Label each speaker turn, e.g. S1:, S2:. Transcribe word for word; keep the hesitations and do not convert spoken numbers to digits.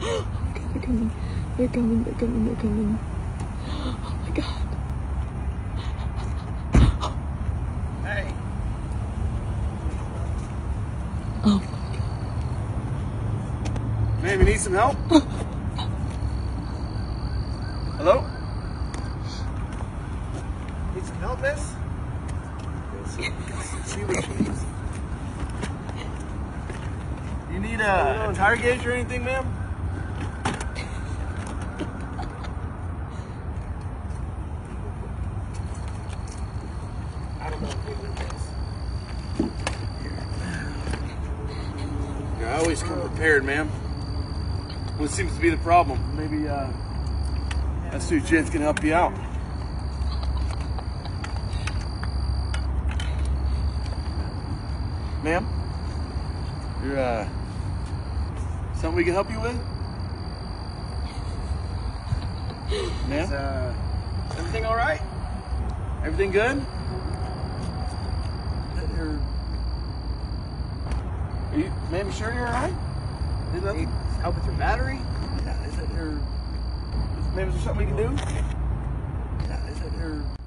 S1: Oh my God, they're coming. They're coming, they're coming, they're coming. Oh my God.
S2: Hey.
S1: Oh my God.
S2: Ma'am, you need some help? Hello? Need some help, miss? See, see what she needs. You need a, a tire gauge or anything, ma'am? I don't know if we need this. Yeah, I always come prepared, ma'am. What seems to be the problem? Maybe uh, us two gents can help you out. Ma'am, you're uh, something we can help you with? Ma'am, is, uh, everything all right? Everything good? You're, are you, ma'am, you sure you're all right? Is that, help with your battery? Yeah, is that your, ma'am, is there something we can do? Yeah, is that your...